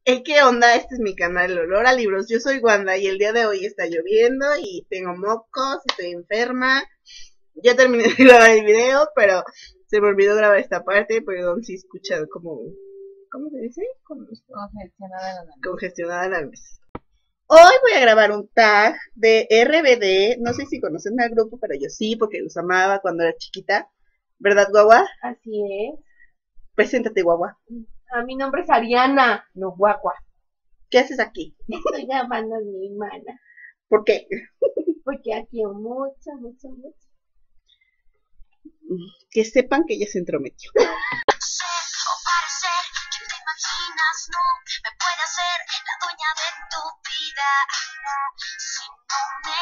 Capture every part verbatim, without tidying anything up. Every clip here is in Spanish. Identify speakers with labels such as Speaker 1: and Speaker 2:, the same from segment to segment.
Speaker 1: Hey, ¿qué onda? Este es mi canal Olor a Libros. Yo soy Wanda y el día de hoy está lloviendo y tengo mocos, estoy enferma. Ya terminé de grabar el video, pero se me olvidó grabar esta parte. Perdón si escucha como... ¿Cómo se dice?
Speaker 2: Congestionada la nariz.
Speaker 1: Congestionada la nariz. Hoy voy a grabar un tag de R B D. No sé si conocen al grupo, pero yo sí, porque los amaba cuando era chiquita. ¿Verdad, guagua?
Speaker 2: Así es.
Speaker 1: Preséntate, guagua.
Speaker 2: A mi nombre es Ariana, no guacua.
Speaker 1: ¿Qué haces aquí?
Speaker 2: Estoy llamando a mi hermana.
Speaker 1: ¿Por qué?
Speaker 2: Porque la quiero mucho, mucho, mucho.
Speaker 1: Que sepan que ella se entrometió.
Speaker 3: Ser o parecer quien te imaginas, no me puede hacer la dueña de tu vida. Si no me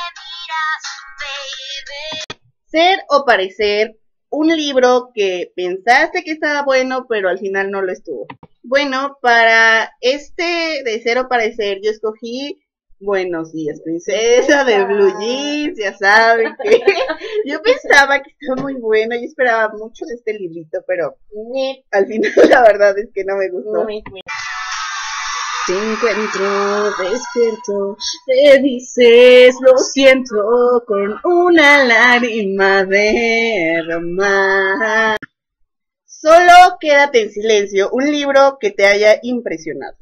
Speaker 3: miras, baby.
Speaker 1: Ser o parecer un libro que pensaste que estaba bueno, pero al final no lo estuvo. Bueno, para este de Ser o Parecer, yo escogí Buenos Días, Princesa, de Blue Jeans, ya saben que yo pensaba que estaba muy bueno, yo esperaba mucho de este librito, pero al final la verdad es que no me gustó. Te encuentro despierto, te dices lo siento con una lágrima derramada. Solo Quédate en Silencio, un libro que te haya impresionado.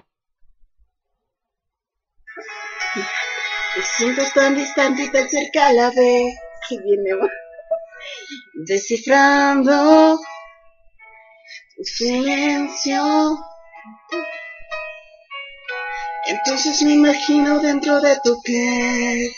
Speaker 1: Te siento tan distante y tan cerca a la vez que viene descifrando tu silencio. Entonces me imagino dentro de tu piel,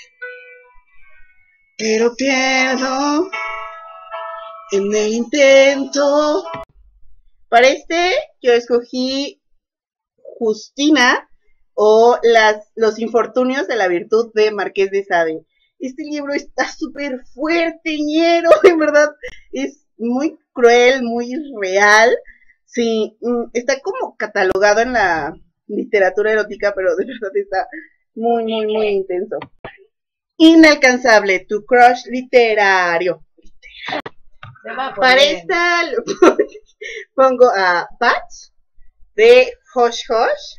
Speaker 1: pero pierdo en el intento. Para este yo escogí Justina o las, Los Infortunios de la Virtud de Marqués de Sade. Este libro está súper fuerte, ñero, en verdad es muy cruel, muy real. Sí, está como catalogado en la literatura erótica, pero de verdad está muy, muy, muy intenso. Inalcanzable, tu crush literario. Para esta pongo a Patch de Hush Hush,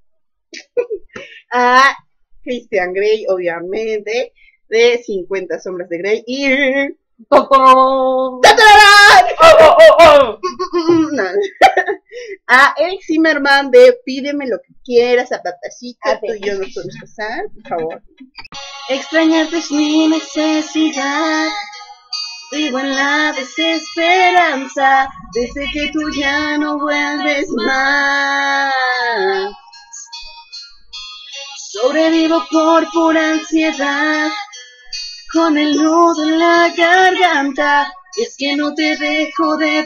Speaker 1: a Christian Grey, obviamente, de cincuenta sombras de Grey, y a Eric Zimmerman de Pídeme lo que quieras, a papacito, tú y yo nos podemos casar, por favor. Extrañarte es mi necesidad, vivo en la desesperanza, desde que tú ya no vuelves más. Sobrevivo por pura ansiedad, con el nudo en la garganta, es que no te dejo de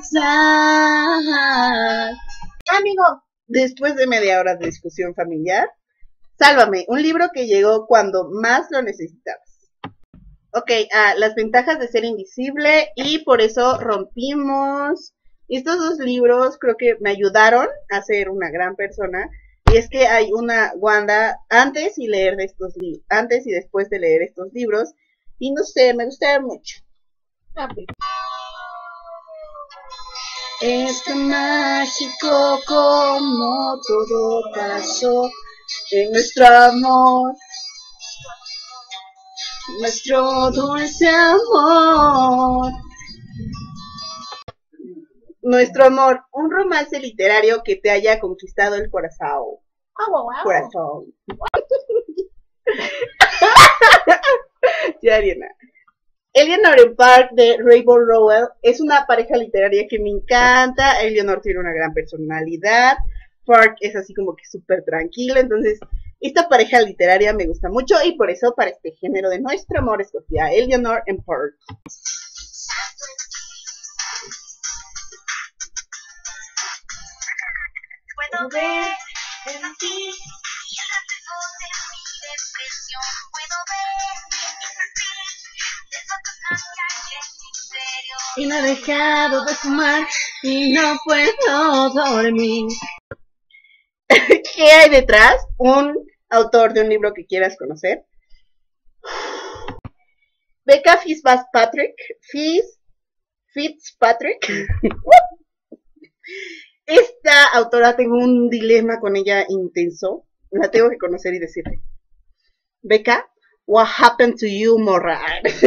Speaker 1: pensar. Amigo, después de media hora de discusión familiar, Sálvame, un libro que llegó cuando más lo necesitabas. Ok, ah, las ventajas de ser invisible, y por eso rompimos. Estos dos libros creo que me ayudaron a ser una gran persona. Y es que hay una Wanda antes y leer de estos libros, antes y después de leer estos libros, y no sé, me gustaron mucho. Es tan mágico como todo pasó en nuestro amor, nuestro dulce amor. Nuestro amor, un romance literario que te haya conquistado el corazón.
Speaker 2: Oh, wow, wow.
Speaker 1: Corazón. Ya, Ariana. Eleanor en Park de Rainbow Rowell es una pareja literaria que me encanta. Eleanor tiene una gran personalidad. Park es así como que súper tranquilo. Entonces, esta pareja literaria me gusta mucho y por eso para este género de nuestro amor escogí a Eleanor en Park.
Speaker 3: Puedo ver en ti el reflejo de mi depresión. Puedo ver el perfil de fotos que hay en mi interior.
Speaker 1: Y no he dejado de fumar y no puedo dormir. ¿Qué hay detrás? Un autor de un libro que quieras conocer. Becca Fitzpatrick. Fitz, Fitzpatrick. Esta autora tengo un dilema con ella intenso. La tengo que conocer y decirle. Beca, what happened to you, morra?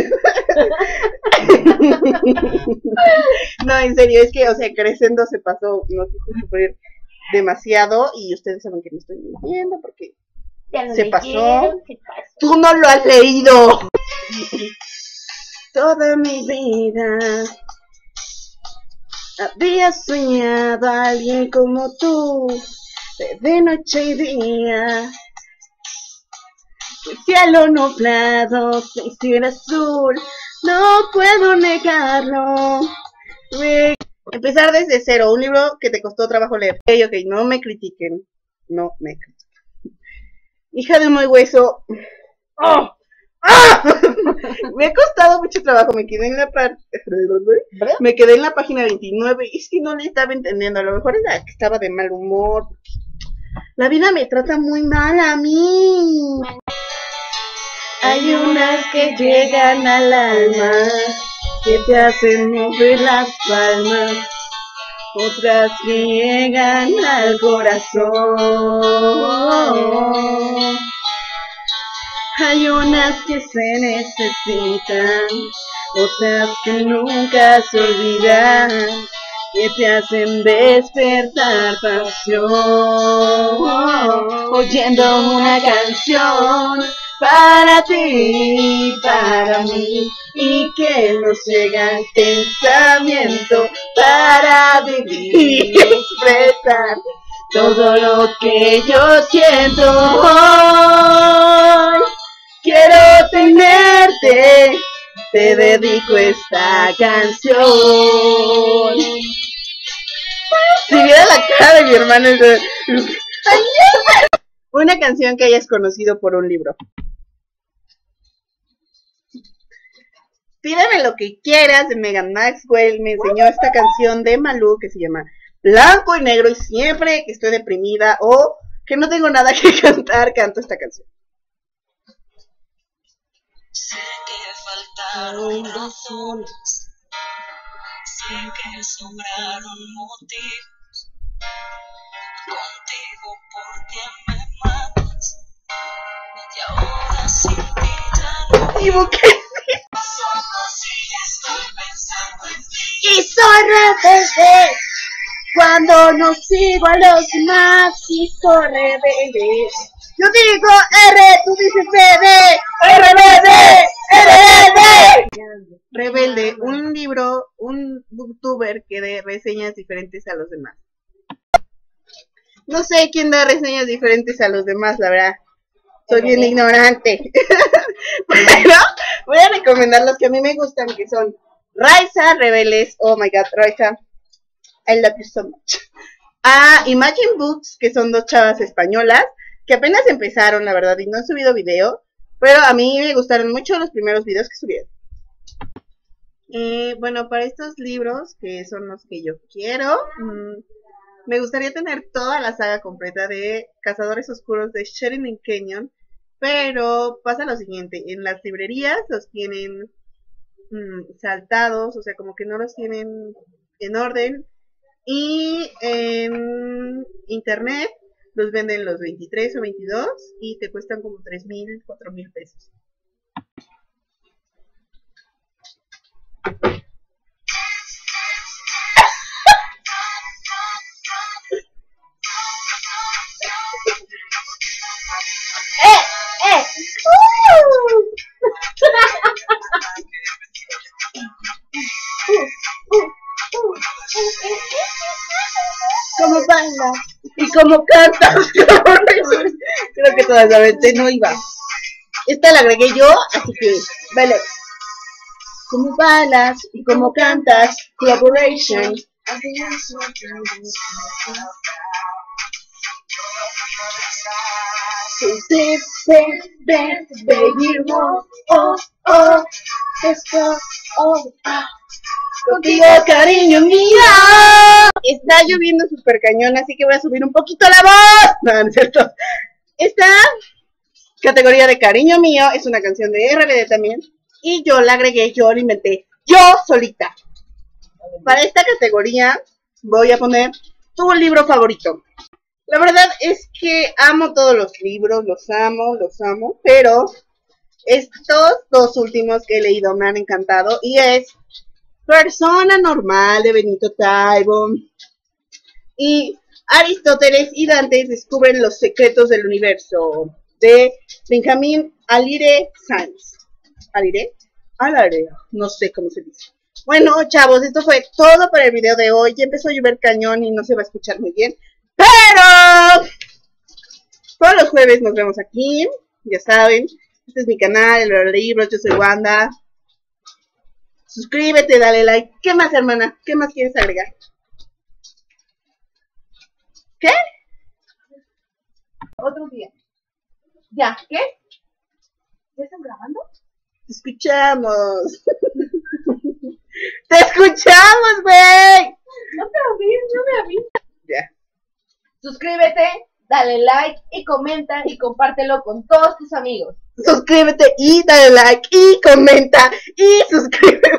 Speaker 1: No, en serio, es que, o sea, Crescendo se pasó, nos hizo sufrir demasiado y ustedes saben que me estoy mintiendo porque
Speaker 2: Ya lo
Speaker 1: se
Speaker 2: leyeron,
Speaker 1: pasó.
Speaker 2: ¿qué pasó?
Speaker 1: Tú no lo has leído. Toda mi vida había soñado a alguien como tú, de noche y día. El cielo nublado se hiciera azul, no puedo negarlo. Re- Empezar desde cero, un libro que te costó trabajo leer. Ok, ok, no me critiquen, no me critiquen. Hija de un muy hueso. ¡Oh! ¡Ah! Me ha costado mucho trabajo, me quedé en la parte, me quedé en la página veintinueve, y es que no le estaba entendiendo, a lo mejor era que estaba de mal humor. La vida me trata muy mal a mí. Hay unas que llegan al alma, que te hacen mover las palmas, otras que llegan al corazón. Hay unas que se necesitan, otras que nunca se olvidan, que te hacen despertar pasión. Oyendo una canción para ti, para mí, y que nos llega el pensamiento para vivir y expresar todo lo que yo siento hoy. Quiero tenerte, te dedico esta canción. Si viera la cara de mi hermano, una canción que hayas conocido por un libro. Pídeme lo que quieras de Megan Maxwell. Me enseñó esta canción de Malú que se llama Blanco y Negro, y siempre que estoy deprimida o que no tengo nada que cantar, canto esta canción.
Speaker 3: Sé que faltaron razones, sé que sobraron motivos, contigo porque me matas, y ahora sin ti ya no
Speaker 1: Me equivoqué.
Speaker 3: estoy pensando en ti.
Speaker 1: Y soy rebelde cuando no sigo a los demás, y soy rebelde. Yo digo R, tú dices B D, rebelde, rebelde. Rebelde, un libro, un booktuber que dé reseñas diferentes a los demás. No sé quién da reseñas diferentes a los demás, la verdad. Soy bien ignorante. Pero voy a recomendar los que a mí me gustan, que son Raiza, Rebeles, oh my god, Raiza, I love you so much. A Imagine Books, que son dos chavas españolas, que apenas empezaron, la verdad, y no han subido video, pero a mí me gustaron mucho los primeros videos que subieron. Eh, bueno, para estos libros, que son los que yo quiero, mmm, me gustaría tener toda la saga completa de Cazadores Oscuros de Sheridan Kenyon, pero pasa lo siguiente, en las librerías los tienen mmm, saltados, o sea, como que no los tienen en orden, y en internet los venden los veintitrés o veintidós y te cuestan como tres mil, cuatro mil pesos.
Speaker 2: ¡Eh! ¡Eh!
Speaker 1: Como bailas y como cantas. Creo que todas la vez no iba. Esta la agregué yo, así que vale. Como bailas y como cantas, collaboration. Baby, oh, oh, oh, esto, oh, ah. Contigo, cariño mío. Está lloviendo súper cañón, así que voy a subir un poquito la voz. No, no es cierto. Esta categoría de cariño mío es una canción de R B D también. Y yo la agregué, yo la inventé, yo solita. Para esta categoría voy a poner tu libro favorito. La verdad es que amo todos los libros, los amo, los amo, pero estos dos últimos que he leído me han encantado y es Persona Normal de Benito Taibo y Aristóteles y Dante descubren los secretos del universo de Benjamin Alire Sáenz. ¿Alire? Alare, no sé cómo se dice. Bueno, chavos, esto fue todo para el video de hoy. Ya empezó a llover cañón y no se va a escuchar muy bien, pero todos los jueves nos vemos aquí, ya saben. Este es mi canal, el Hora Libros, yo soy Wanda. Suscríbete, dale like. ¿Qué más, hermana? ¿Qué más quieres agregar? ¿Qué?
Speaker 2: Otro día. ¿Ya? ¿Qué? ¿Ya están grabando?
Speaker 1: Te escuchamos. Te escuchamos, güey.
Speaker 2: No te avises, no me avises.
Speaker 1: Ya.
Speaker 2: Suscríbete, dale like y comenta y compártelo con todos tus amigos.
Speaker 1: Suscríbete y dale like y comenta y suscríbete.